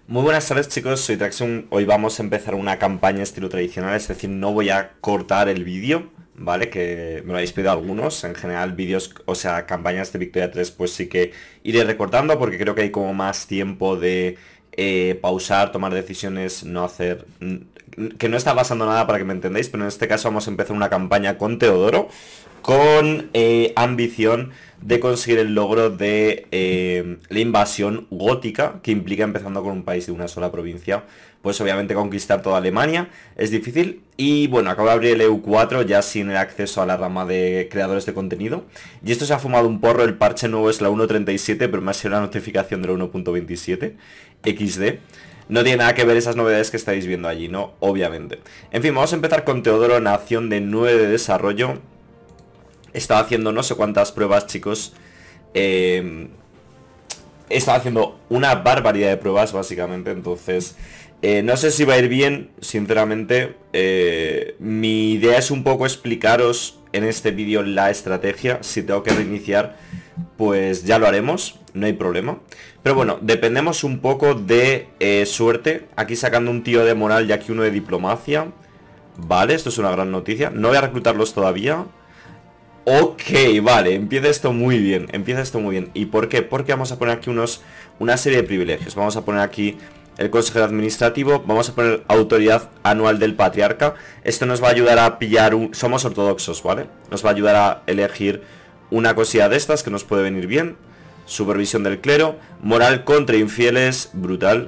Muy buenas tardes chicos, soy Traxxum. Hoy vamos a empezar una campaña estilo tradicional, es decir, no voy a cortar el vídeo, ¿vale? Que me lo habéis pedido algunos. En general vídeos, o sea, campañas de Victoria 3 pues sí que iré recortando porque creo que hay como más tiempo de pausar, tomar decisiones, no hacer... Que no está pasando nada para que me entendáis, pero en este caso vamos a empezar una campaña con Teodoro con ambición de conseguir el logro de la invasión gótica, que implica, empezando con un país de una sola provincia, pues obviamente conquistar toda Alemania es difícil. Y bueno, acabo de abrir el EU4 ya sin el acceso a la rama de creadores de contenido. Y esto se ha fumado un porro, el parche nuevo es la 1.37, pero me ha sido la notificación de la 1.27 XD. No tiene nada que ver esas novedades que estáis viendo allí, ¿no? Obviamente. En fin, vamos a empezar con Teodoro, nación de 9 de desarrollo. He estado haciendo no sé cuántas pruebas, chicos. He estado haciendo una barbaridad de pruebas, básicamente. Entonces, no sé si va a ir bien, sinceramente. Mi idea es un poco explicaros en este vídeo la estrategia. Si tengo que reiniciar, pues ya lo haremos, no hay problema. Pero bueno, dependemos un poco de suerte. Aquí sacando un tío de moral y aquí uno de diplomacia. Vale, esto es una gran noticia. No voy a reclutarlos todavía. Ok, vale, empieza esto muy bien, empieza esto muy bien. ¿Y por qué? Porque vamos a poner aquí una serie de privilegios. Vamos a poner aquí el consejero administrativo, vamos a poner autoridad anual del patriarca. Esto nos va a ayudar a pillar somos ortodoxos, ¿vale? Nos va a ayudar a elegir una cosilla de estas que nos puede venir bien. Supervisión del clero, moral contra infieles, brutal.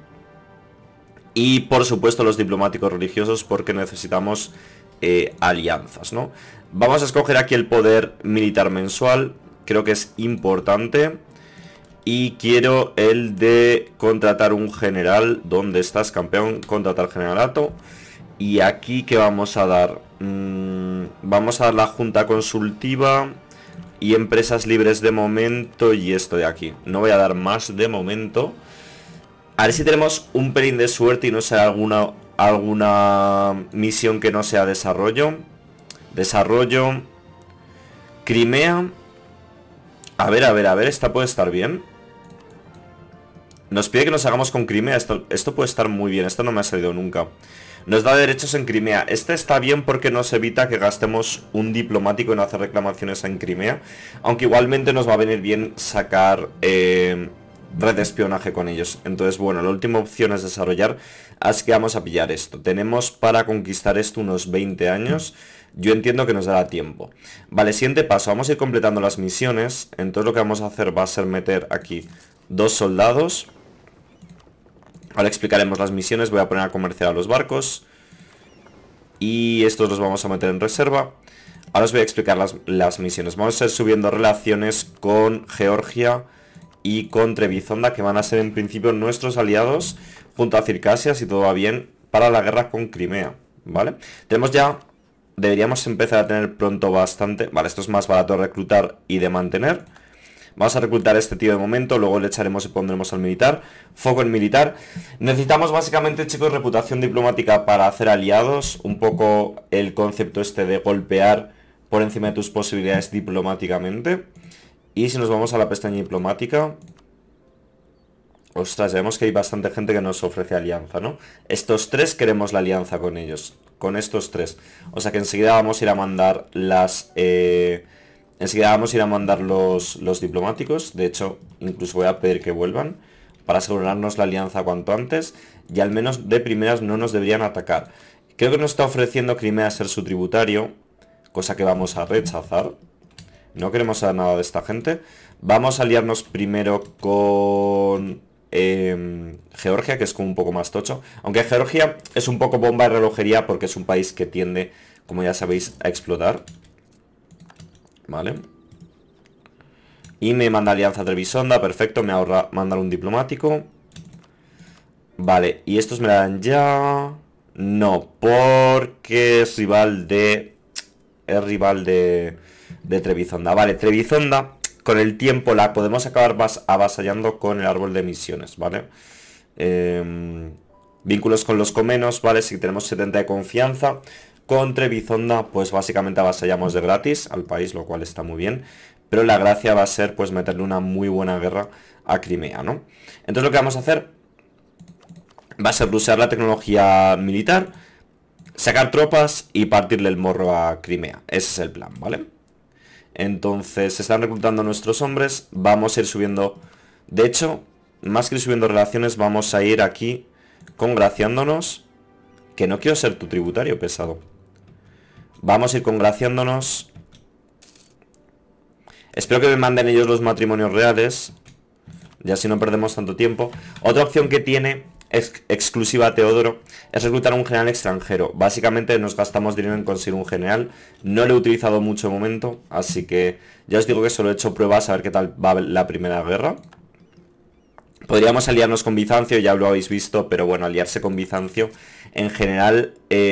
Y por supuesto los diplomáticos religiosos, porque necesitamos alianzas, ¿no? Vamos a escoger aquí el poder militar mensual. Creo que es importante. Y quiero el de contratar un general. ¿Dónde estás, campeón? Contratar generalato. Y aquí, ¿qué vamos a dar? Vamos a dar la junta consultiva y empresas libres de momento. Y esto de aquí. No voy a dar más de momento. A ver si tenemos un pelín de suerte y no sea alguna misión que no sea desarrollo. Desarrollo. Crimea. A ver, esta puede estar bien. Nos pide que nos hagamos con Crimea. Esto puede estar muy bien, esto no me ha salido nunca. Nos da derechos en Crimea. Este está bien porque nos evita que gastemos un diplomático en hacer reclamaciones en Crimea. Aunque igualmente nos va a venir bien sacar red de espionaje con ellos. Entonces, bueno, la última opción es desarrollar. Así que vamos a pillar esto. Tenemos para conquistar esto unos 20 años. Yo entiendo que nos dará tiempo. Vale, siguiente paso. Vamos a ir completando las misiones. Entonces lo que vamos a hacer va a ser meter aquí 2 soldados. Ahora explicaremos las misiones. Voy a poner a comerciar a los barcos. Y estos los vamos a meter en reserva. Ahora os voy a explicar las misiones. Vamos a ir subiendo relaciones con Georgia y con Trebizonda, que van a ser en principio nuestros aliados, junto a Circasia, si todo va bien, para la guerra con Crimea, ¿vale? Tenemos ya, deberíamos empezar a tener pronto bastante. Vale, esto es más barato de reclutar y de mantener. Vamos a reclutar a este tío de momento, luego le echaremos y pondremos al militar. Foco en militar. Necesitamos básicamente, chicos, reputación diplomática para hacer aliados. Un poco el concepto este de golpear por encima de tus posibilidades diplomáticamente. Y si nos vamos a la pestaña diplomática... Ostras, ya vemos que hay bastante gente que nos ofrece alianza, ¿no? Estos tres queremos la alianza con ellos. Con estos tres. O sea que enseguida vamos a ir a mandar las... Enseguida vamos a ir a mandar los diplomáticos. De hecho, incluso voy a pedir que vuelvan para asegurarnos la alianza cuanto antes. Y al menos de primeras no nos deberían atacar. Creo que nos está ofreciendo Crimea ser su tributario, cosa que vamos a rechazar. No queremos saber nada de esta gente. Vamos a aliarnos primero con Georgia, que es como un poco más tocho. Aunque Georgia es un poco bomba de relojería porque es un país que tiende, como ya sabéis, a explotar. Vale. Y me manda alianza Trebisonda, perfecto, me ahorra mandar un diplomático. Vale, y estos me la dan ya... No, porque es rival de... Es rival de Trebizonda. Vale, Trebizonda, con el tiempo la podemos acabar avasallando con el árbol de misiones, ¿vale? Vínculos con los comenos, ¿vale? Si tenemos 70 de confianza. Con Trebizonda, pues básicamente avasallamos de gratis al país, lo cual está muy bien. Pero la gracia va a ser, pues, meterle una muy buena guerra a Crimea, ¿no? Entonces lo que vamos a hacer va a ser usar la tecnología militar, sacar tropas y partirle el morro a Crimea. Ese es el plan, ¿vale? Entonces se están reclutando nuestros hombres, vamos a ir subiendo. De hecho, más que ir subiendo relaciones, vamos a ir aquí congraciándonos. Que no quiero ser tu tributario, pesado. Vamos a ir congraciándonos. Espero que me manden ellos los matrimonios reales. Ya así no perdemos tanto tiempo. Otra opción que tiene, exclusiva a Teodoro, es reclutar a un general extranjero. Básicamente nos gastamos dinero en conseguir un general. No lo he utilizado mucho de momento, así que ya os digo que solo he hecho pruebas a ver qué tal va la primera guerra. Podríamos aliarnos con Bizancio, ya lo habéis visto, pero bueno, aliarse con Bizancio en general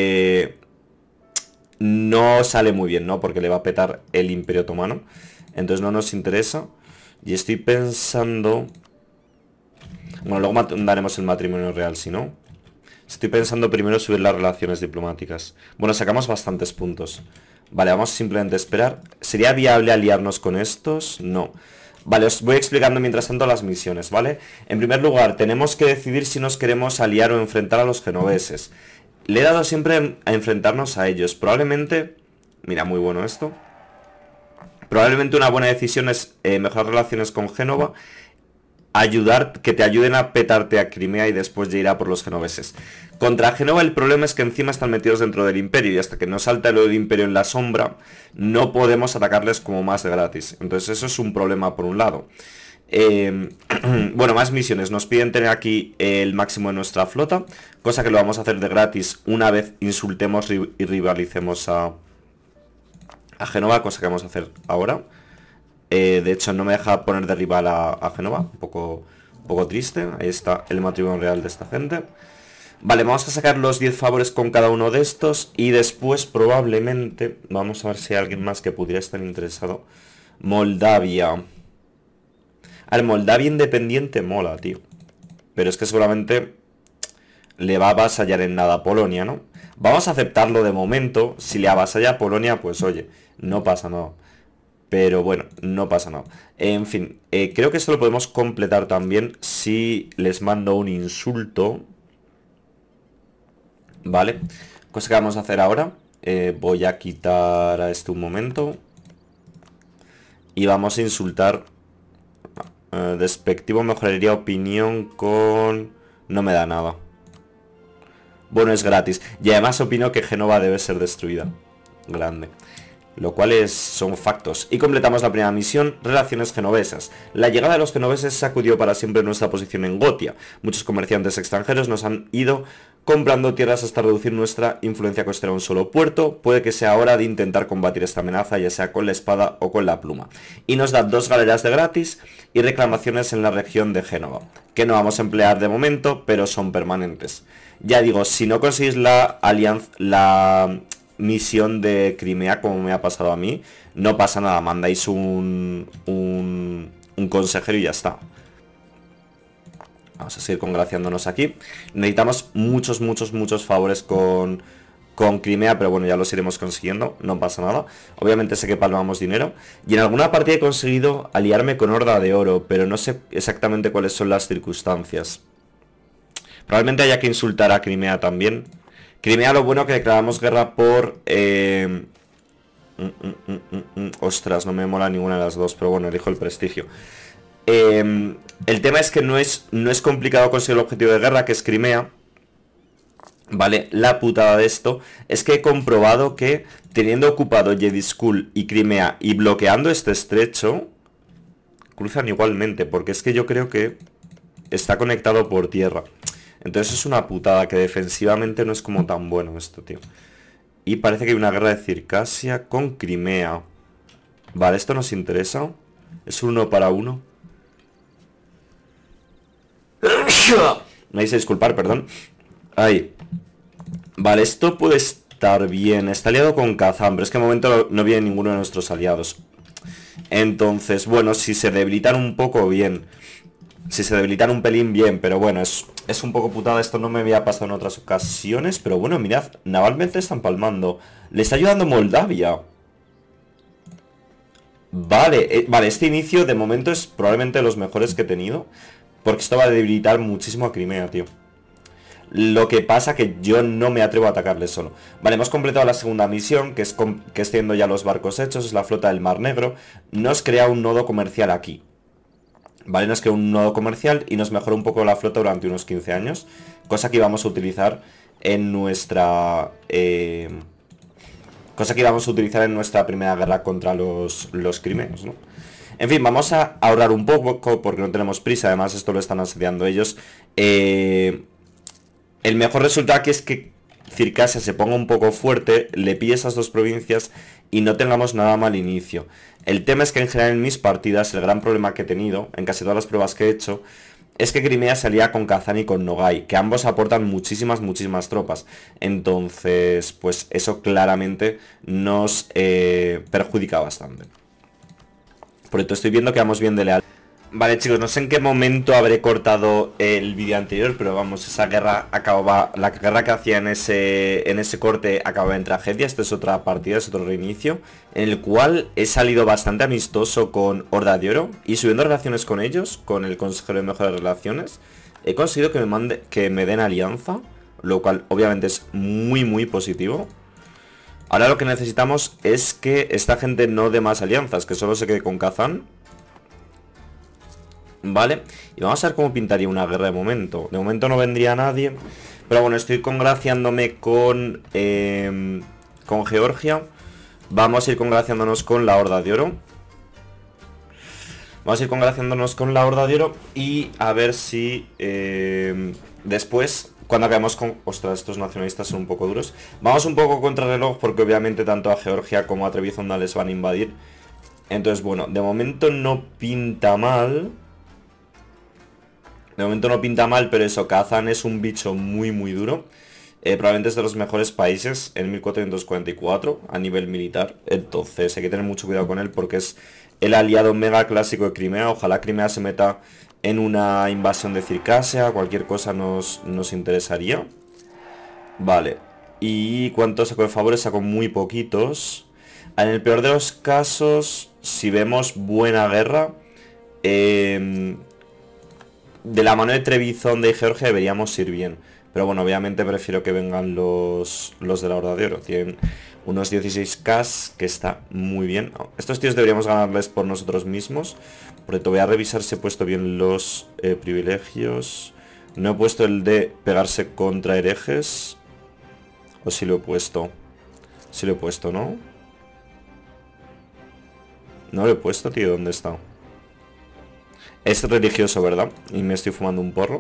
no sale muy bien, ¿no? Porque le va a petar el Imperio Otomano. Entonces no nos interesa. Y estoy pensando... Bueno, luego daremos el matrimonio real, si no. Estoy pensando primero subir las relaciones diplomáticas. Bueno, sacamos bastantes puntos. Vale, vamos simplemente a esperar. ¿Sería viable aliarnos con estos? No. Vale, os voy explicando mientras tanto las misiones, ¿vale? En primer lugar, tenemos que decidir si nos queremos aliar o enfrentar a los genoveses. Le he dado siempre a enfrentarnos a ellos. Probablemente... Mira, muy bueno esto. Probablemente una buena decisión es mejorar relaciones con Génova, que te ayuden a petarte a Crimea y después ya irá por los genoveses. Contra Génova el problema es que encima están metidos dentro del imperio y hasta que no salta el imperio en la sombra no podemos atacarles como más de gratis. Entonces eso es un problema por un lado. Bueno, más misiones. Nos piden tener aquí el máximo de nuestra flota, cosa que lo vamos a hacer de gratis una vez insultemos y rivalicemos a Génova, cosa que vamos a hacer ahora. De hecho no me deja poner de rival a Génova, un poco triste. Ahí está el matrimonio real de esta gente. Vale, vamos a sacar los 10 favores con cada uno de estos. Y después probablemente, vamos a ver si hay alguien más que pudiera estar interesado. Moldavia. A ver, Moldavia independiente mola, tío. Pero es que seguramente le va a avasallar en nada a Polonia, ¿no? Vamos a aceptarlo de momento. Si le avasalla a Polonia, pues oye, no pasa nada. Pero bueno, no pasa nada. En fin, creo que esto lo podemos completar también si les mando un insulto. Vale, cosa que vamos a hacer ahora. Voy a quitar a este un momento. Y vamos a insultar. Despectivo mejoraría opinión con... No me da nada. Bueno, es gratis. Y además opino que Génova debe ser destruida. Grande. Lo cual son factos. Y completamos la primera misión, relaciones genovesas. La llegada de los genoveses sacudió para siempre nuestra posición en Gotia. Muchos comerciantes extranjeros nos han ido comprando tierras hasta reducir nuestra influencia costera a un solo puerto. Puede que sea hora de intentar combatir esta amenaza, ya sea con la espada o con la pluma. Y nos da 2 galeras de gratis y reclamaciones en la región de Génova, que no vamos a emplear de momento, pero son permanentes. Ya digo, si no conseguís la misión de Crimea como me ha pasado a mí, no pasa nada, mandáis un consejero y ya está. Vamos a seguir congraciándonos aquí. Necesitamos muchos favores con Crimea, pero bueno, ya los iremos consiguiendo, no pasa nada. Obviamente sé que palmamos dinero. Y en alguna partida he conseguido aliarme con Horda de Oro, pero no sé exactamente cuáles son las circunstancias. Probablemente haya que insultar a Crimea también. Crimea, lo bueno que declaramos guerra por... Ostras, no me mola ninguna de las dos, pero bueno, elijo el prestigio. El tema es que no es complicado conseguir el objetivo de guerra, que es Crimea. Vale, la putada de esto es que he comprobado que teniendo ocupado Yediskul y Crimea y bloqueando este estrecho, cruzan igualmente, porque es que yo creo que está conectado por tierra. Entonces es una putada, que defensivamente no es como tan bueno esto, tío. Y parece que hay una guerra de Circasia con Crimea. Vale, esto nos interesa. Es 1 para 1. Me vais a disculpar, perdón. Ahí. Vale, esto puede estar bien. Está aliado con Kazán, pero es que de momento no viene ninguno de nuestros aliados. Entonces, bueno, si se debilitan un poco, bien. Si se debilitan un pelín, bien. Pero bueno, es un poco putada. Esto no me había pasado en otras ocasiones. Pero bueno, mirad, navalmente están palmando. Le está ayudando Moldavia. Vale, vale, este inicio de momento es probablemente de los mejores que he tenido. Porque esto va a debilitar muchísimo a Crimea, tío. Lo que pasa que yo no me atrevo a atacarle solo. Vale, hemos completado la segunda misión, que es teniendo ya los barcos hechos, es la flota del Mar Negro. Nos crea un nodo comercial aquí. Vale, nos crea un nodo comercial y nos mejora un poco la flota durante unos 15 años. Cosa que íbamos a utilizar en nuestra... primera guerra contra los crimeos, ¿no? En fin, vamos a ahorrar un poco porque no tenemos prisa. Además, esto lo están asediando ellos. El mejor resultado aquí es que Circasia se ponga un poco fuerte, le pille esas dos provincias y no tengamos nada mal inicio. El tema es que en general en mis partidas el gran problema que he tenido, en casi todas las pruebas que he hecho, es que Crimea salía con Kazán y con Nogai, que ambos aportan muchísimas tropas. Entonces, pues eso claramente nos perjudica bastante. Por esto estoy viendo que vamos bien de leal. Vale, chicos, no sé en qué momento habré cortado el vídeo anterior, pero vamos, esa guerra acababa, la guerra que hacía en ese corte acababa en tragedia. Esta es otra partida, es otro reinicio, en el cual he salido bastante amistoso con Horda de Oro y subiendo relaciones con ellos, con el consejero de mejores relaciones, he conseguido que me den alianza, lo cual obviamente es muy positivo. Ahora lo que necesitamos es que esta gente no dé más alianzas, que solo se quede con Kazán. Vale, y vamos a ver cómo pintaría una guerra de momento. De momento no vendría nadie, pero bueno, estoy congraciándome con Georgia. Vamos a ir congraciándonos con la Horda de Oro. Vamos a ir congraciándonos con la Horda de Oro y a ver si después, cuando acabemos con... Ostras, estos nacionalistas son un poco duros. Vamos un poco contra reloj porque obviamente tanto a Georgia como a Trebizonda les van a invadir. Entonces, bueno, de momento no pinta mal. De momento no pinta mal, pero eso, Kazán es un bicho muy duro. Probablemente es de los mejores países en 1444 a nivel militar. Entonces hay que tener mucho cuidado con él porque es el aliado mega clásico de Crimea. Ojalá Crimea se meta en una invasión de Circasia. Cualquier cosa nos interesaría. Vale. ¿Y cuántos saco de favores? Saco muy poquitos. En el peor de los casos, si vemos buena guerra... de la mano de Trebizonda y Georgia deberíamos ir bien. Pero bueno, obviamente prefiero que vengan los de la Horda de Oro. Tienen unos 16k, que está muy bien. Estos tíos deberíamos ganarles por nosotros mismos. Por cierto, voy a revisar si he puesto bien los privilegios. No he puesto el de pegarse contra herejes. O si lo he puesto. Si lo he puesto, ¿no? No lo he puesto, tío. ¿Dónde está? Es religioso, ¿verdad? Y me estoy fumando un porro.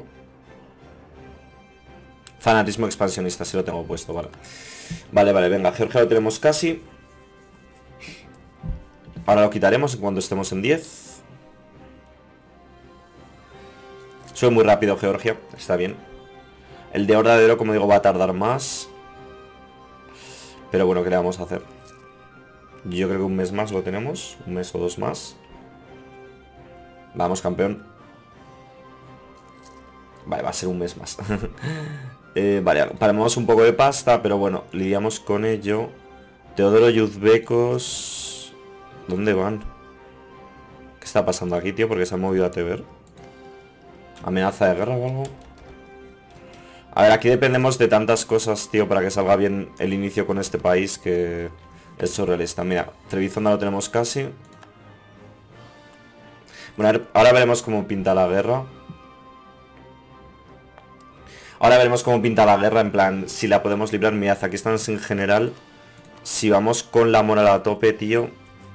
Fanatismo expansionista, sí lo tengo puesto, vale. Vale, venga, Georgia lo tenemos casi. Ahora lo quitaremos en cuanto estemos en 10. Sube muy rápido Georgia, está bien. El de Horda de Oro, como digo, va a tardar más. Pero bueno, ¿qué le vamos a hacer? Yo creo que un mes más lo tenemos. Un mes o dos más. Vamos, campeón. Vale, va a ser un mes más. Vale, paramos un poco de pasta, pero bueno, lidiamos con ello. Teodoro y uzbecos... ¿Dónde van? ¿Qué está pasando aquí, tío? Porque se han movido a Teber. ¿Amenaza de guerra o algo? A ver, aquí dependemos de tantas cosas, tío, para que salga bien el inicio con este país, que es surrealista. Mira, Trebizonda lo tenemos casi. Bueno, ahora veremos cómo pinta la guerra. Ahora veremos cómo pinta la guerra, en plan, si la podemos librar. Mirad, aquí están en general. Si vamos con la moral a tope, tío.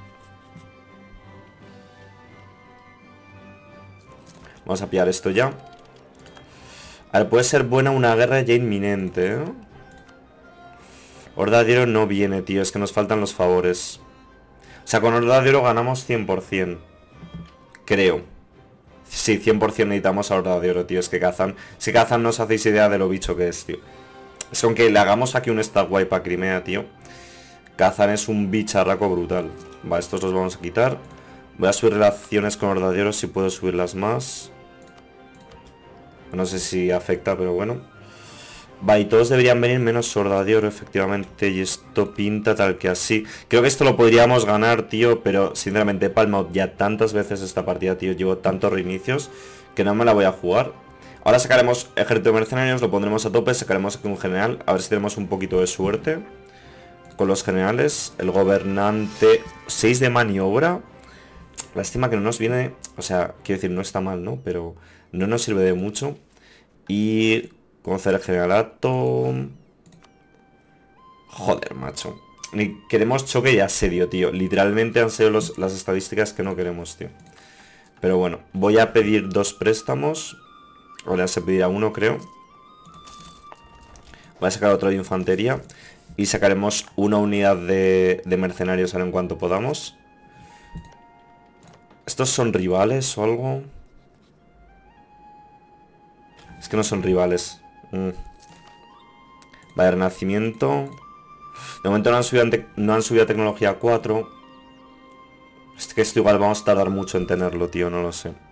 Vamos a pillar esto ya. A ver, puede ser buena una guerra ya inminente, ¿eh? Horda de Oro no viene, tío, es que nos faltan los favores. O sea, con Horda de Oro ganamos 100%. Creo. Sí, 100% necesitamos a Horda de Oro, tío. Es que Kazán... Si Kazán no os hacéis idea de lo bicho que es, tío. Es que aunque le hagamos aquí un stat wipe a Crimea, tío. Kazán es un bicharraco brutal. Va, estos los vamos a quitar. Voy a subir relaciones con Horda de Oro si puedo subirlas más. No sé si afecta, pero bueno. Va, y todos deberían venir menos Horda de Oro, efectivamente. Y esto pinta tal que así. Creo que esto lo podríamos ganar, tío. Pero sinceramente he palmado ya tantas veces esta partida, tío. Llevo tantos reinicios que no me la voy a jugar. Ahora sacaremos ejército de mercenarios, lo pondremos a tope, sacaremos aquí un general. A ver si tenemos un poquito de suerte con los generales. El gobernante, 6 de maniobra. Lástima que no nos viene, o sea, quiero decir, no está mal, ¿no? Pero no nos sirve de mucho. Y conocer el generalato. Joder, macho. Ni queremos choque y asedio, tío. Literalmente han sido las estadísticas que no queremos, tío. Pero bueno, voy a pedir 2 préstamos. Ahora se pedirá uno, creo. Voy a sacar otro de infantería. Y sacaremos una unidad de mercenarios ahora en cuanto podamos. ¿Estos son rivales o algo? Es que no son rivales. Vale, renacimiento. De momento no han subido a tecnología 4. Es que esto igual vamos a tardar mucho en tenerlo, tío, no lo sé.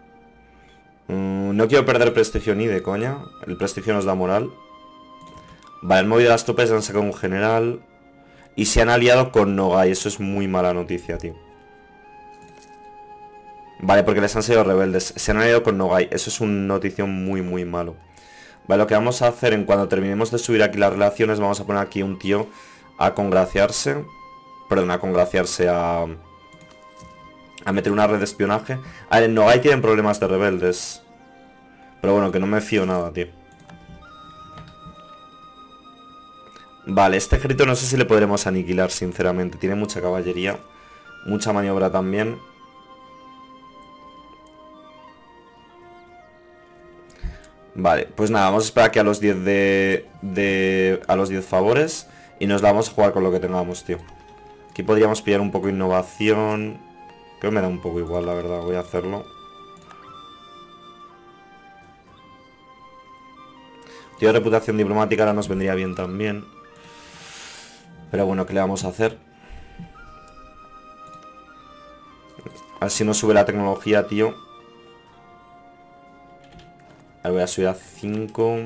No quiero perder prestigio ni de coña. El prestigio nos da moral. Vale, han movido las tropas, han sacado un general. Y se han aliado con Nogai. Eso es muy mala noticia, tío. Vale, porque les han sido rebeldes. Se han aliado con Nogai. Eso es una noticia muy, muy malo. Vale, lo que vamos a hacer en cuando terminemos de subir aquí las relaciones, vamos a poner aquí un tío a congraciarse. Perdón, a congraciarse, a meter una red de espionaje. A ver, en Nogai tienen problemas de rebeldes. Pero bueno, que no me fío nada, tío. Vale, este ejército no sé si le podremos aniquilar, sinceramente. Tiene mucha caballería. Mucha maniobra también. Vale, pues nada, vamos a esperar aquí a los 10 a los 10 favores. Y nos la vamos a jugar con lo que tengamos, tío. Aquí podríamos pillar un poco de innovación. Creo que me da un poco igual, la verdad. Voy a hacerlo. Tío, reputación diplomática ahora nos vendría bien también. Pero bueno, ¿qué le vamos a hacer? Así nos sube la tecnología, tío. Ahora voy a subir a 5.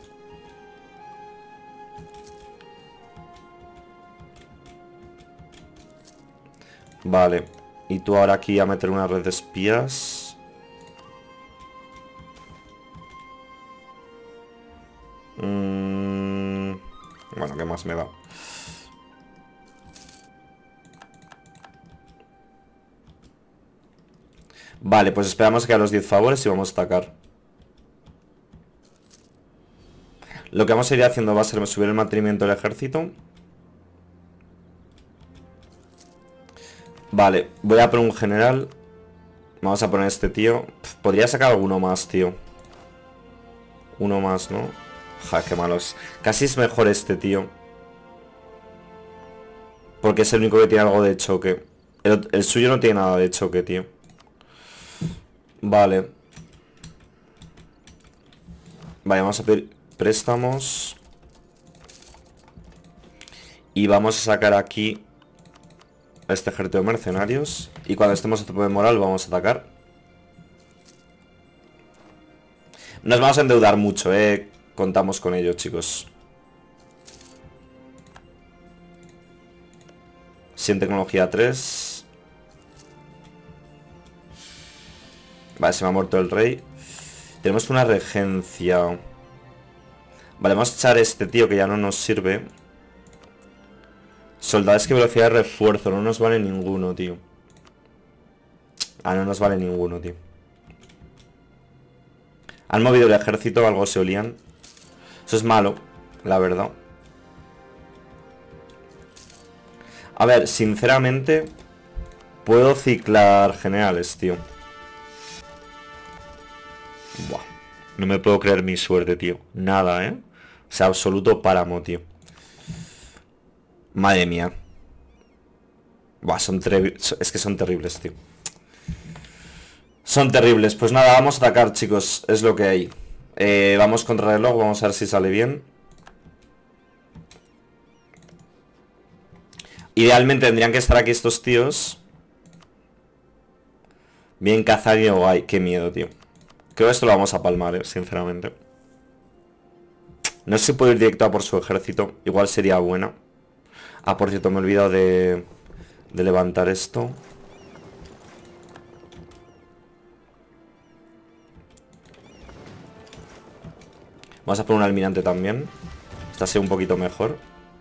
Vale. Y tú ahora aquí a meter una red de espías. Bueno, ¿qué más me da? Vale, pues esperamos que a los 10 favores y vamos a atacar. Lo que vamos a ir haciendo va a ser subir el mantenimiento del ejército. Vale, voy a poner un general. Vamos a poner este tío. Podría sacar alguno más, tío. Uno más, ¿no? Ja, qué malos. Casi es mejor este tío. Porque es el único que tiene algo de choque. El suyo no tiene nada de choque, tío. Vale. Vale, vamos a pedir préstamos. Y vamos a sacar aquí este ejército de mercenarios. Y cuando estemos a tope de moral vamos a atacar. Nos vamos a endeudar mucho, contamos con ello, chicos. Sin tecnología 3. Vale, se me ha muerto el rey. Tenemos una regencia. Vale, vamos a echar este tío que ya no nos sirve. Soldados que velocidad de refuerzo. No nos vale ninguno, tío. Ah, no nos vale ninguno, tío. Han movido el ejército, algo se olían. Eso es malo, la verdad. A ver, sinceramente puedo ciclar generales, tío. Buah, no me puedo creer mi suerte, tío. Nada, O sea, absoluto páramo, tío. Madre mía. Buah, es que son terribles, tío. Son terribles. Pues nada, vamos a atacar, chicos. Es lo que hay. Vamos contra reloj, vamos a ver si sale bien. Idealmente tendrían que estar aquí estos tíos. Bien cazar y ay, qué miedo, tío. Creo que esto lo vamos a palmar, sinceramente. No sé si puedo ir directo a por su ejército. Igual sería buena. Ah, por cierto, me he olvidado de levantar esto. Vamos a poner un almirante también. Esta sea un poquito mejor.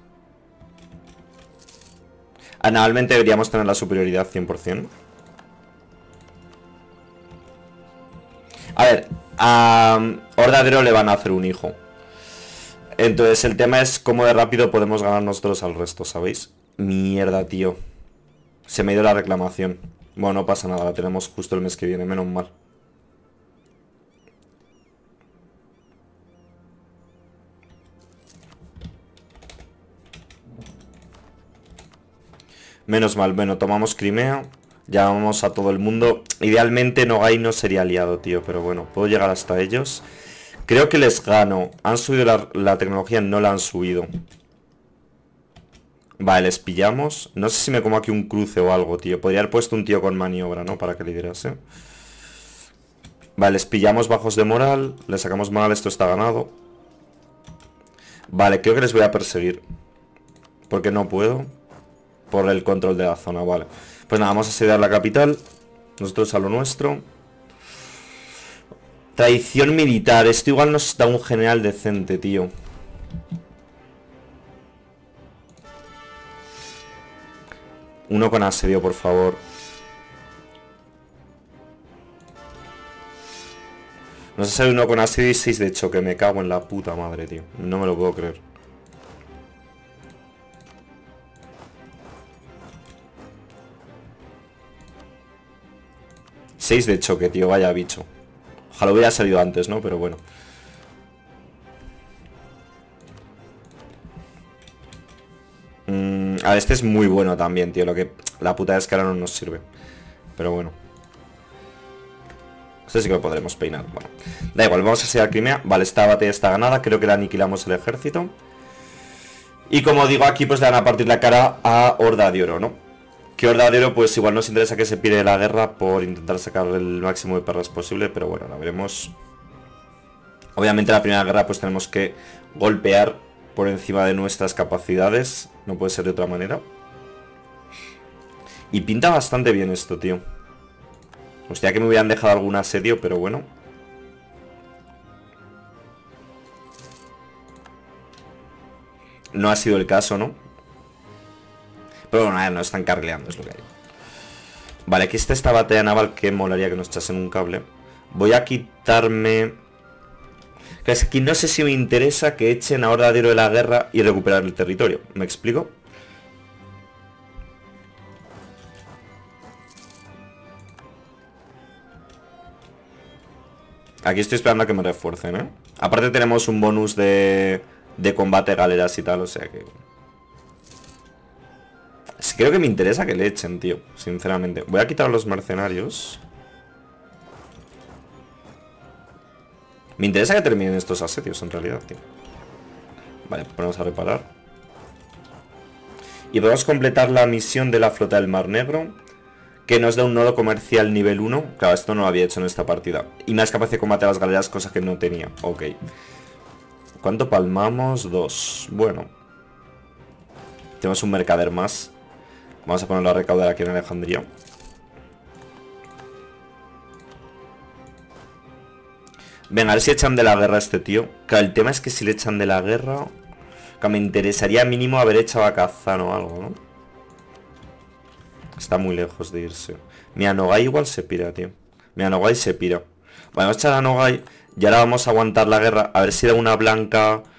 Normalmente deberíamos tener la superioridad 100%. A ver, a Hordadero le van a hacer un hijo. Entonces el tema es cómo de rápido podemos ganar nosotros al resto, ¿sabéis? Mierda, tío. Se me ha ido la reclamación. Bueno, no pasa nada, la tenemos justo el mes que viene, menos mal. Menos mal, bueno, tomamos Crimea. Llamamos a todo el mundo. Idealmente Nogai no sería aliado, tío, pero bueno, puedo llegar hasta ellos. Creo que les gano. Han subido la tecnología, no la han subido. Vale, les pillamos. No sé si me como aquí un cruce o algo, tío. Podría haber puesto un tío con maniobra, ¿no? Para que liderase. Vale, les pillamos bajos de moral. Les sacamos moral, esto está ganado. Vale, creo que les voy a perseguir. Porque no puedo. Por el control de la zona, vale. Pues nada, vamos a asediar la capital. Nosotros a lo nuestro. Traición militar. Esto igual nos da un general decente, tío. Uno con asedio, por favor. No sé si hay uno con asedio y 6 de choque. Me cago en la puta madre, tío. No me lo puedo creer. Seis de choque, tío. Vaya bicho. Ojalá hubiera salido antes, ¿no? Pero bueno. A ver, este es muy bueno también, tío. Lo que... La puta es que ahora no nos sirve. Pero bueno. Este sí que lo podremos peinar. Bueno. Da igual, vamos a sellar Crimea. Vale, esta batalla está ganada. Creo que la aniquilamos el ejército. Y como digo, aquí pues le van a partir la cara a Horda de Oro, ¿no? Que Horda de Oro pues igual nos interesa que se pire la guerra por intentar sacar el máximo de perras posible. Pero bueno, la veremos. Obviamente la primera guerra pues tenemos que golpear por encima de nuestras capacidades. No puede ser de otra manera. Y pinta bastante bien esto, tío. Hostia, que me hubieran dejado algún asedio, pero bueno. No ha sido el caso, ¿no? Pero bueno, no están carrileando, es lo que hay. Vale, aquí está esta batalla naval que molaría que nos echasen un cable. Voy a quitarme... Es que aquí no sé si me interesa que echen a Horda de Oro de la guerra y recuperar el territorio. ¿Me explico? Aquí estoy esperando a que me refuercen, ¿eh? Aparte tenemos un bonus de combate galeras y tal, o sea que... Sí, creo que me interesa que le echen, tío. Sinceramente. Voy a quitar a los mercenarios. Me interesa que terminen estos asedios, en realidad, tío. Vale, ponemos a reparar. Y podemos completar la misión de la flota del Mar Negro, que nos da un nodo comercial nivel 1. Claro, esto no lo había hecho en esta partida. Y más capaz de combate a las galeras, cosa que no tenía. Ok. ¿Cuánto palmamos? 2. Bueno. Tenemos un mercader más. Vamos a ponerlo a recaudar aquí en Alejandría. Venga, a ver si echan de la guerra a este tío. Claro, el tema es que si le echan de la guerra... Que me interesaría mínimo haber echado a Kazan o algo, ¿no? Está muy lejos de irse. Mira, Nogai igual se pira, tío. Mira, Nogai se pira. Bueno, vamos a echar a Nogai. Y ahora vamos a aguantar la guerra. A ver si da una blanca... A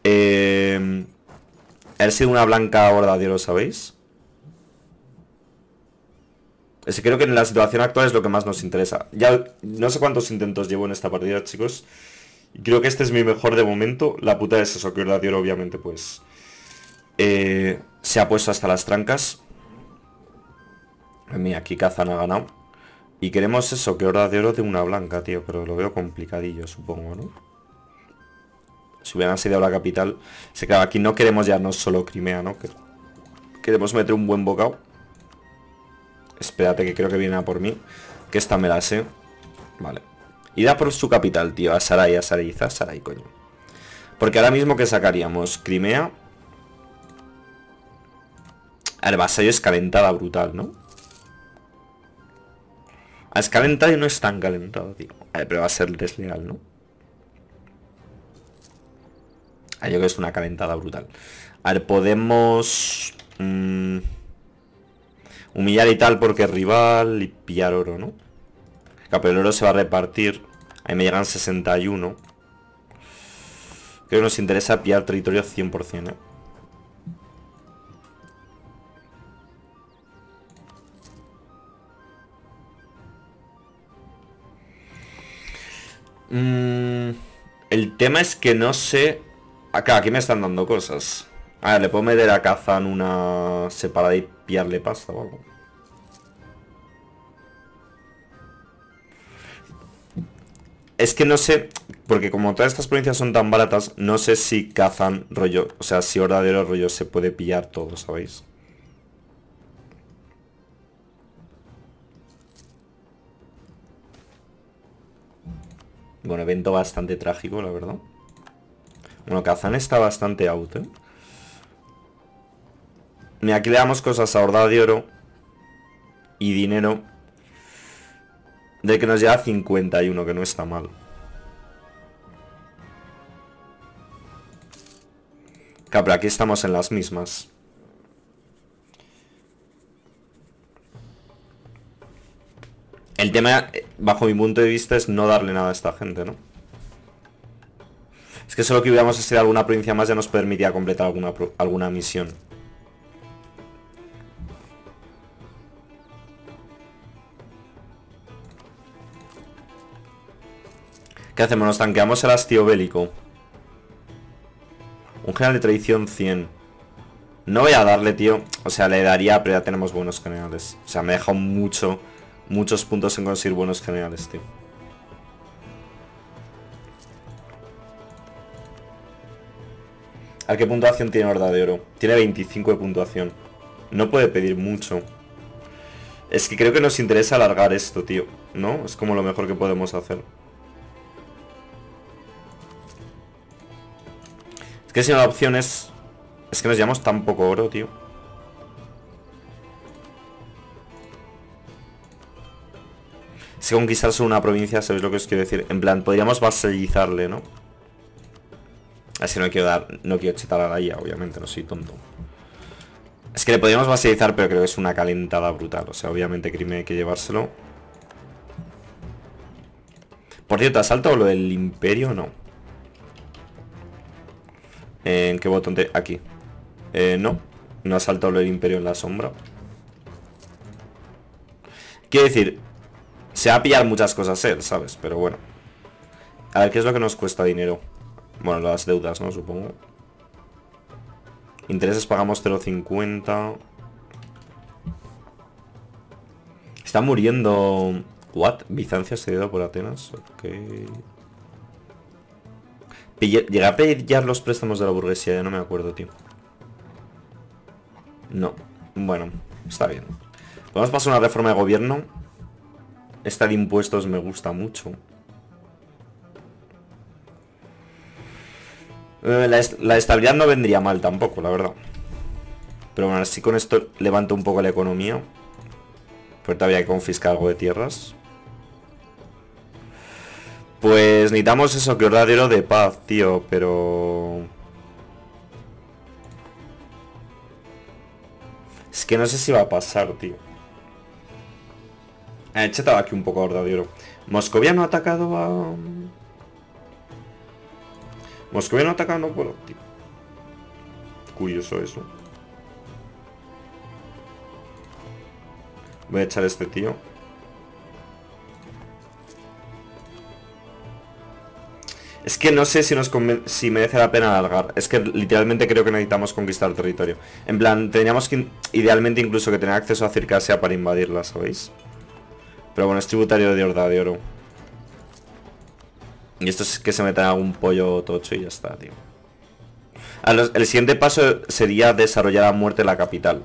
ver si da una blanca Horda de Oro, ¿sabéis? Es que creo que en la situación actual es lo que más nos interesa. Ya no sé cuántos intentos llevo en esta partida, chicos. Y creo que este es mi mejor de momento. La puta es eso, que Horda de Oro obviamente pues... se ha puesto hasta las trancas. Mira, aquí Kazan ha ganado. Y queremos eso, que Horda de Oro de una blanca, tío. Pero lo veo complicadillo, supongo, ¿no? Si hubieran sido la capital. Se claro, aquí no queremos ya no solo Crimea, ¿no? Queremos meter un buen bocado. Espérate, que creo que viene a por mí. Que esta me la sé. Vale. Id a por su capital, tío. A Sarai, coño. Porque ahora mismo, ¿qué sacaríamos? Crimea. El vasallo es calentada brutal, ¿no? Es calentada y no es tan calentado, tío. A ver, pero va a ser desleal, ¿no? Yo creo que es una calentada brutal. A ver, podemos... humillar y tal porque es rival y pillar oro, ¿no? Claro, pero el oro se va a repartir. Ahí me llegan 61. Creo que nos interesa pillar territorio 100%, ¿eh? El tema es que no sé... Acá, aquí me están dando cosas. A ver, le puedo meter a Kazan una separada y pillarle pasta o algo. Es que no sé, porque como todas estas provincias son tan baratas, no sé si Kazan rollo, o sea, si Horda de Oro rollo se puede pillar todo, ¿sabéis? Bueno, evento bastante trágico, la verdad. Bueno, Kazan está bastante out, ¿eh? Mira, aquí le damos cosas a Horda de Oro y dinero de que nos llega a 51, que no está mal. Claro, pero aquí estamos en las mismas. El tema, bajo mi punto de vista, es no darle nada a esta gente, ¿no? Es que solo que hubiéramos sido alguna provincia más ya nos permitía completar alguna misión. ¿Qué hacemos? Nos tanqueamos el hastío bélico. Un general de tradición 100. No voy a darle, tío. O sea, le daría, pero ya tenemos buenos generales. O sea, me ha dejado muchos puntos en conseguir buenos generales, tío. ¿A qué puntuación tiene Horda de Oro? Tiene 25 de puntuación. No puede pedir mucho. Es que creo que nos interesa alargar esto, tío. ¿No? Es como lo mejor que podemos hacer. Es que si no la opción es... Es que nos llevamos tan poco oro, tío. Si conquistarse una provincia, ¿sabéis lo que os quiero decir? En plan, podríamos vasallarle, ¿no? Así no quiero chetar a la IA, obviamente, no soy tonto. Es que le podríamos vasallar, pero creo que es una calentada brutal. O sea, obviamente Crimea hay que llevárselo. Por cierto, ¿has saltado lo del imperio o no? ¿En qué botón te...? Aquí. No. No ha saltado lo del imperio en la sombra. Quiero decir... Se va a pillar muchas cosas él, ¿sabes? Pero bueno. A ver, ¿qué es lo que nos cuesta dinero? Bueno, las deudas, ¿no? Supongo. Intereses pagamos 0,50. Está muriendo... ¿What? Bizancio cedido por Atenas. Ok. Llegué a pillar los préstamos de la burguesía, ya no me acuerdo, tío. No. Bueno, está bien. Podemos pasar una reforma de gobierno. Esta de impuestos me gusta mucho. La estabilidad no vendría mal tampoco, la verdad. Pero bueno, así con esto levanto un poco la economía. Porque todavía hay que confiscar algo de tierras. Pues necesitamos eso, que Horda de Oro de paz, tío, pero... Es que no sé si va a pasar, tío. He chetado aquí un poco Horda de Oro. Moscovia no ha atacado a... Moscovia no ha atacado, no puedo, tío. Curioso eso. Voy a echar a este tío. Es que no sé si merece la pena alargar. Es que literalmente creo que necesitamos conquistar territorio. En plan, teníamos que idealmente incluso que tener acceso a Circasia para invadirla, ¿sabéis? Pero bueno, es tributario de Horda de Oro. Y esto es que se meta algún pollo tocho y ya está, tío. El siguiente paso sería desarrollar a muerte la capital.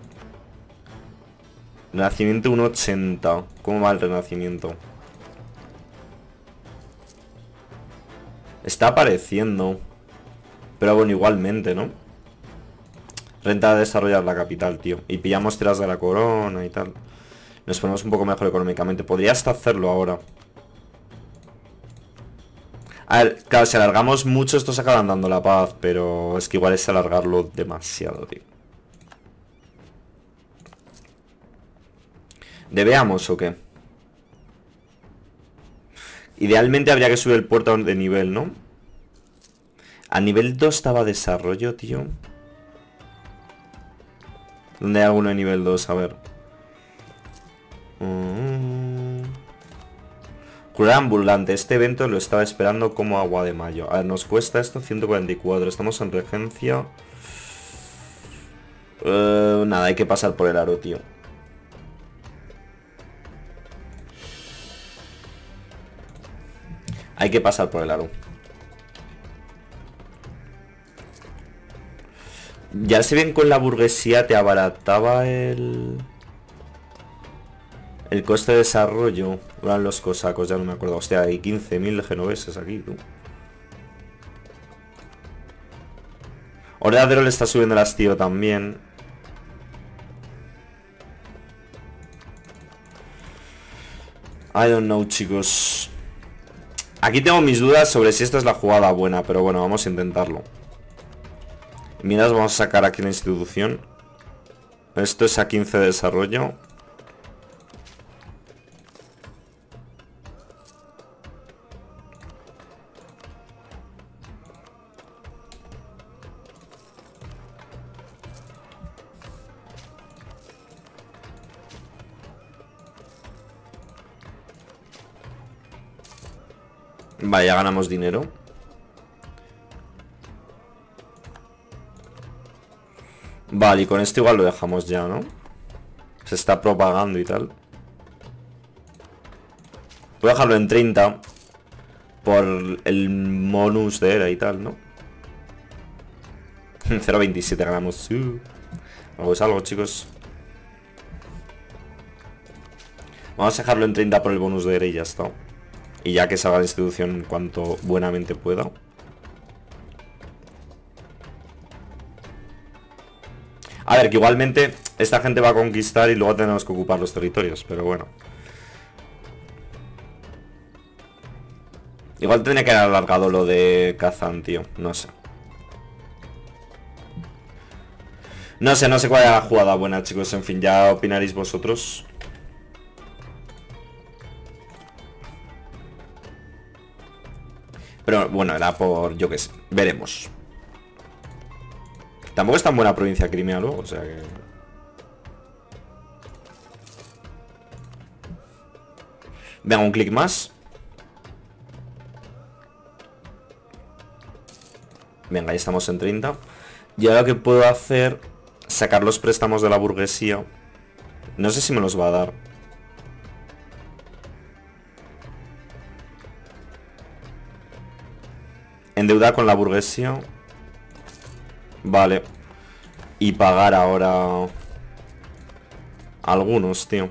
Renacimiento 1.80. ¿Cómo va el renacimiento? Está apareciendo. Pero bueno, igualmente, ¿no? Renta de desarrollar la capital, tío. Y pillamos tiras de la corona y tal. Nos ponemos un poco mejor económicamente. Podría hasta hacerlo ahora. A ver, claro, si alargamos mucho estos acaban dando la paz, pero es que igual es alargarlo demasiado, tío. ¿Debeamos o qué? Idealmente habría que subir el puerto de nivel, ¿no? A nivel 2 estaba desarrollo, tío. ¿Dónde hay alguno de nivel 2? A ver. Cruel ambulante. Este evento lo estaba esperando como agua de mayo. A ver, nos cuesta esto 144. Estamos en regencia. Nada, hay que pasar por el aro, tío. Hay que pasar por el aro. Ya se ven con la burguesía te abarataba el coste de desarrollo. Eran los cosacos, ya no me acuerdo. Hostia, hay 15.000 genoveses aquí, tú. Ordadero le está subiendo el hastío también. I don't know, chicos. Aquí tengo mis dudas sobre si esta es la jugada buena, pero bueno, vamos a intentarlo. Miras, vamos a sacar aquí la institución. Esto es a 15 de desarrollo. Vale, ya ganamos dinero. Vale, y con esto igual lo dejamos ya, ¿no? Se está propagando y tal. Voy a dejarlo en 30 por el bonus de era y tal, ¿no? 0.27 ganamos. Algo es algo, chicos. Vamos a dejarlo en 30 por el bonus de era y ya está. Y ya que salga la institución cuanto buenamente pueda. A ver, que igualmente esta gente va a conquistar y luego tenemos que ocupar los territorios, pero bueno. Igual tendría que haber alargado lo de Kazán, tío. No sé. No sé cuál es la jugada buena, chicos. En fin, ya opinaréis vosotros. Pero bueno, era por, yo qué sé, veremos. Tampoco es tan buena provincia Crimea luego, o sea que... Venga, un clic más. Venga, ya estamos en 30. Y ahora lo que puedo hacer, sacar los préstamos de la burguesía. No sé si me los va a dar. Endeudar con la burguesía. Vale. Y pagar ahora algunos, tío.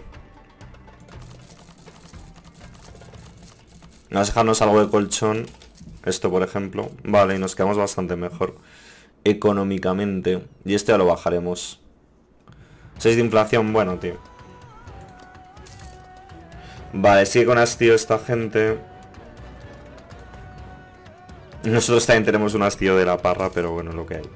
Vamos a dejarnos algo de colchón. Esto, por ejemplo. Vale, y nos quedamos bastante mejor económicamente. Y este ya lo bajaremos. 6 de inflación, bueno, tío. Vale, sigue con hastío esta gente. Nosotros también tenemos un hastío de la parra, pero bueno, lo que hay.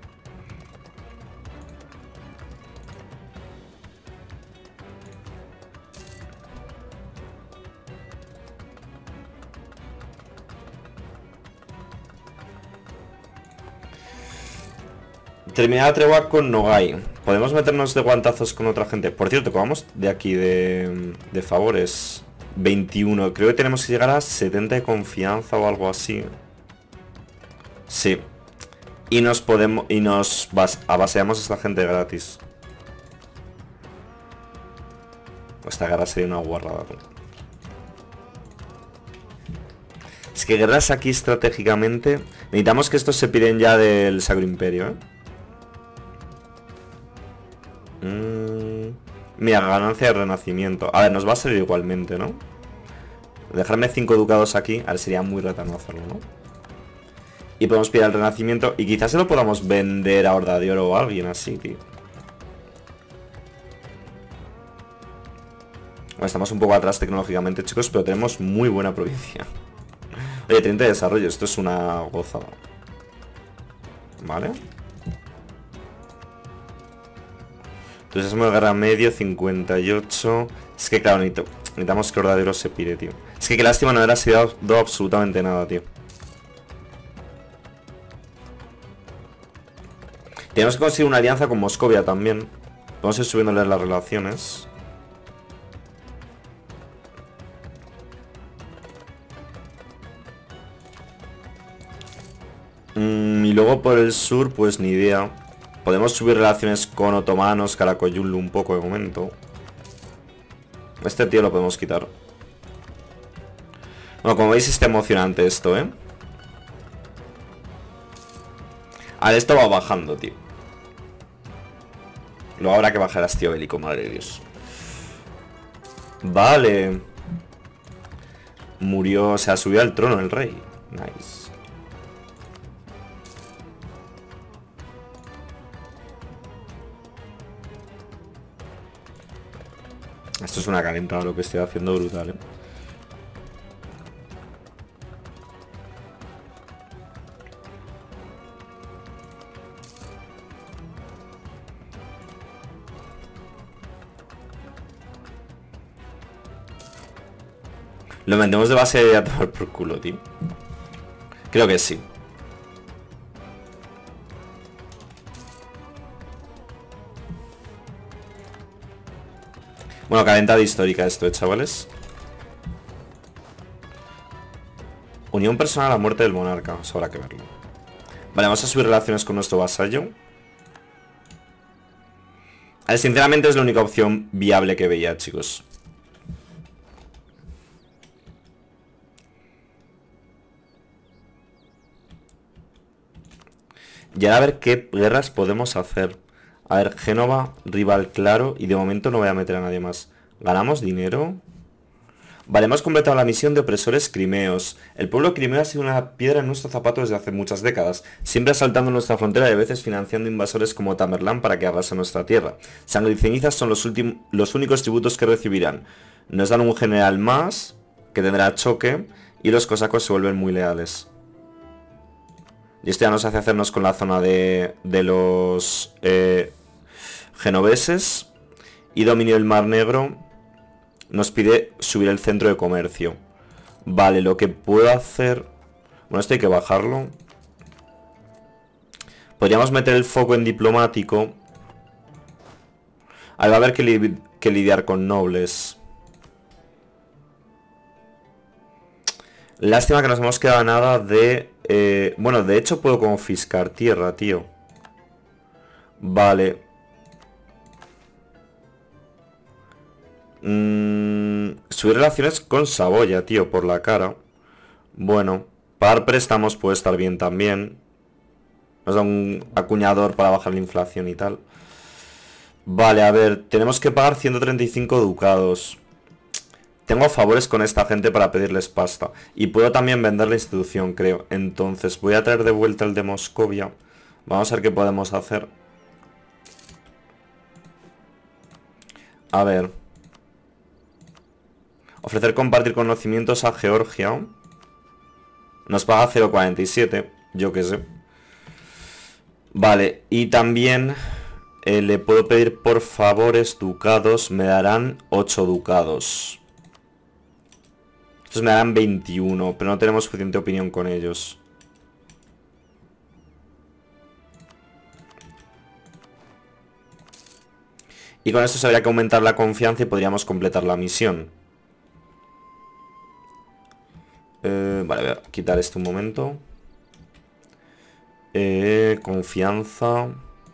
Terminar la tregua con Nogai. Podemos meternos de guantazos con otra gente. Por cierto, que vamos de aquí de favores. 21. Creo que tenemos que llegar a 70 de confianza o algo así. Sí. Y nos podemos. Y nos abaseamos a esta gente gratis. Esta guerra sería una guarrada. Es que guerras aquí estratégicamente. Necesitamos que estos se piden ya del Sacro Imperio, Mira, ganancia de renacimiento. A ver, nos va a salir igualmente, ¿no? Dejarme 5 ducados aquí. A ver, sería muy retano hacerlo, ¿no? Y podemos pillar el renacimiento. Y quizás se lo podamos vender a Horda de Oro o a alguien así, tío. Bueno, estamos un poco atrás tecnológicamente, chicos, pero tenemos muy buena provincia. Oye, 30 de desarrollo, esto es una gozada. Vale. Entonces es guerra medio, 58. Es que claro, necesitamos que Hordadero se pire, tío. Es que qué lástima no haber sido absolutamente nada, tío. Tenemos que conseguir una alianza con Moscovia también. Vamos a ir subiéndole las relaciones. Y luego por el sur, pues ni idea. Podemos subir relaciones con otomanos, Karakoyunlu un poco de momento. Este tío lo podemos quitar. Bueno, como veis está emocionante esto, ¿eh? A ver, esto va bajando, tío. Luego habrá que bajar a hastío bélico, madre de Dios. Vale. Murió, o sea, subió al trono el rey. Nice. Esto es una calentada lo que estoy haciendo, brutal, ¿eh? Lo metemos de base a tomar por culo, tío. Creo que sí. Bueno, calentada histórica esto, chavales. Unión personal a la muerte del monarca. Eso habrá que verlo. Vale, vamos a subir relaciones con nuestro vasallo. A ver, sinceramente es la única opción viable que veía, chicos. Y ahora a ver qué guerras podemos hacer. A ver, Génova, rival claro. Y de momento no voy a meter a nadie más. ¿Ganamos dinero? Vale, hemos completado la misión de opresores crimeos. El pueblo crimeo ha sido una piedra en nuestro zapato desde hace muchas décadas, siempre asaltando nuestra frontera y a veces financiando invasores como Tamerlán para que arrasen nuestra tierra. Sangre y cenizas son los únicos tributos que recibirán. Nos dan un general más, que tendrá choque, y los cosacos se vuelven muy leales. Y esto ya nos hace hacernos con la zona de los genoveses. Y dominio del Mar Negro nos pide subir el centro de comercio. Vale, lo que puedo hacer... Bueno, esto hay que bajarlo. Podríamos meter el foco en diplomático. Ahí va a haber que lidiar con nobles. Lástima que nos hemos quedado nada de... bueno, de hecho puedo confiscar tierra, tío. Vale. Subir relaciones con Saboya, tío, por la cara. Bueno, pagar préstamos puede estar bien también. Nos da un acuñador para bajar la inflación y tal. Vale, a ver, tenemos que pagar 135 ducados. Tengo favores con esta gente para pedirles pasta. Y puedo también vender la institución, creo. Entonces voy a traer de vuelta el de Moscovia. Vamos a ver qué podemos hacer. A ver. Ofrecer compartir conocimientos a Georgia. Nos paga 0,47. Yo qué sé. Vale, y también le puedo pedir por favores ducados. Me darán 8 ducados. Estos me darán 21, pero no tenemos suficiente opinión con ellos. Y con esto se habría que aumentar la confianza y podríamos completar la misión. Vale, voy a quitar esto un momento. Confianza.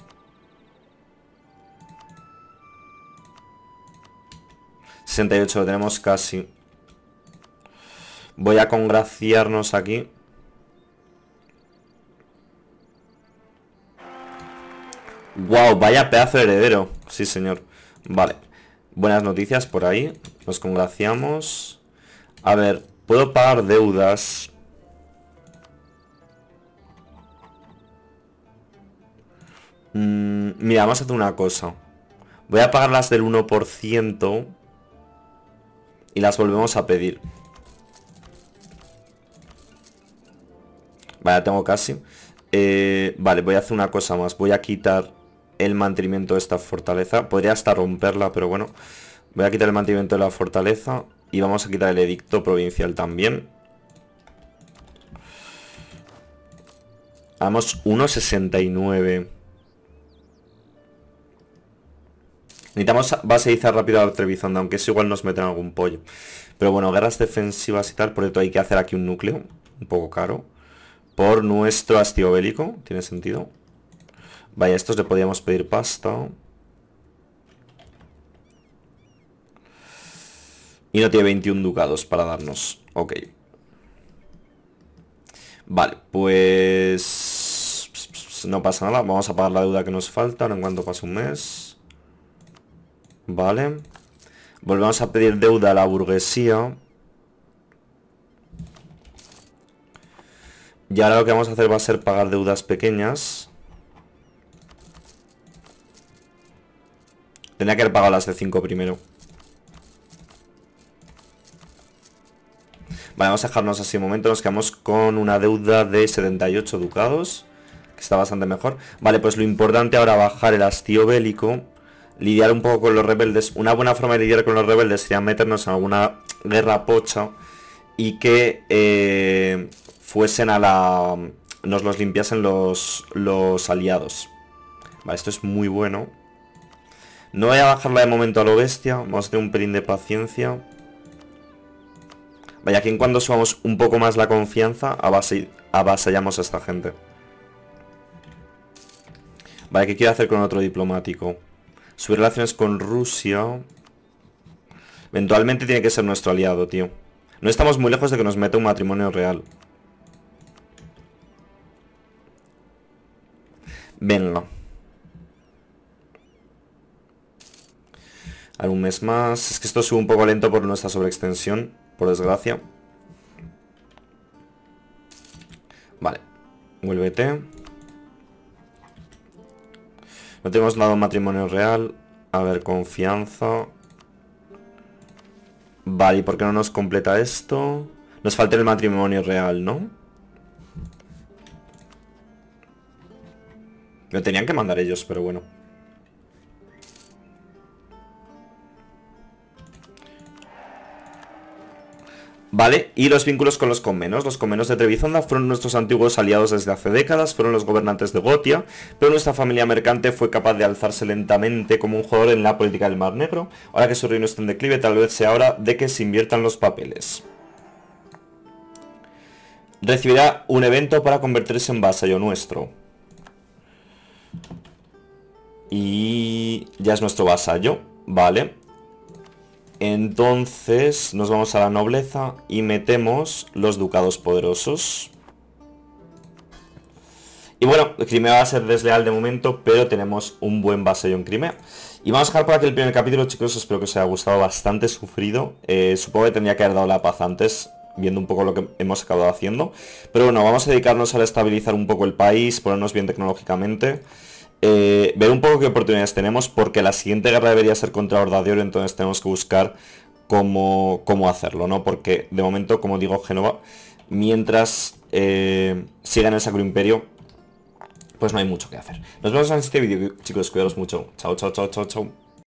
$68, lo tenemos casi. Voy a congraciarnos aquí. Wow, vaya pedazo de heredero. Sí, señor. Vale. Buenas noticias por ahí. Nos congraciamos. A ver, puedo pagar deudas. Mira, vamos a hacer una cosa. Voy a pagar las del 1% y las volvemos a pedir. Vale, tengo casi. Vale, voy a hacer una cosa más. Voy a quitar el mantenimiento de esta fortaleza. Podría hasta romperla, pero bueno. Voy a quitar el mantenimiento de la fortaleza. Y vamos a quitar el edicto provincial también. Vamos 1,69. Necesitamos baseizar rápido a Trebizonda, aunque eso igual nos meten algún pollo. Pero bueno, guerras defensivas y tal. Por esto hay que hacer aquí un núcleo. Un poco caro. Por nuestro hastío bélico. ¿Tiene sentido? Vaya, a estos le podíamos pedir pasta. Y no tiene 21 ducados para darnos. Ok. Vale, pues... no pasa nada. Vamos a pagar la deuda que nos falta. Ahora en cuanto pase un mes. Vale. Volvemos a pedir deuda a la burguesía. Y ahora lo que vamos a hacer va a ser pagar deudas pequeñas. Tendría que haber pagado las de 5 primero. Vale, vamos a dejarnos así un momento. Nos quedamos con una deuda de 78 ducados, que está bastante mejor. Vale, pues lo importante ahora bajar el hastío bélico. Lidiar un poco con los rebeldes. Una buena forma de lidiar con los rebeldes sería meternos en alguna guerra pocha. Y que fuesen a la... nos los limpiasen los aliados. Vale, esto es muy bueno. No voy a bajarla de momento a lo bestia. Vamos a tener un pelín de paciencia. Vaya, aquí en cuando subamos un poco más la confianza, avasallamos a esta gente. Vale, ¿qué quiero hacer con otro diplomático? Subir relaciones con Rusia. Eventualmente tiene que ser nuestro aliado, tío. No estamos muy lejos de que nos meta un matrimonio real. Venga. Ahora un mes más. Es que esto sube un poco lento por nuestra sobreextensión, por desgracia. Vale. Vuélvete. No tenemos nada de matrimonio real. A ver, confianza. Vale, ¿y por qué no nos completa esto? Nos falta el matrimonio real, ¿no? Lo tenían que mandar ellos, pero bueno. Vale, y los vínculos con los comenos. Los comenos de Trebizonda fueron nuestros antiguos aliados desde hace décadas, fueron los gobernantes de Gotia, pero nuestra familia mercante fue capaz de alzarse lentamente como un jugador en la política del Mar Negro. Ahora que su reino está en declive, tal vez sea hora de que se inviertan los papeles. Recibirá un evento para convertirse en vasallo nuestro. Y ya es nuestro vasallo, vale. Entonces nos vamos a la nobleza y metemos los ducados poderosos. Y bueno, Crimea va a ser desleal de momento, pero tenemos un buen vasallo en Crimea. Y vamos a dejar por aquí el primer capítulo, chicos. Espero que os haya gustado, bastante sufrido. Supongo que tendría que haber dado la paz antes, viendo un poco lo que hemos acabado haciendo. Pero bueno, vamos a dedicarnos a estabilizar un poco el país, ponernos bien tecnológicamente. Ver un poco qué oportunidades tenemos, porque la siguiente guerra debería ser contra Horda de Oro, entonces tenemos que buscar cómo hacerlo, ¿no? Porque de momento, como digo, Génova, mientras siga en el Sacro Imperio, pues no hay mucho que hacer. Nos vemos en este vídeo, chicos, cuidaros mucho. Chao, chao, chao, chao, chao.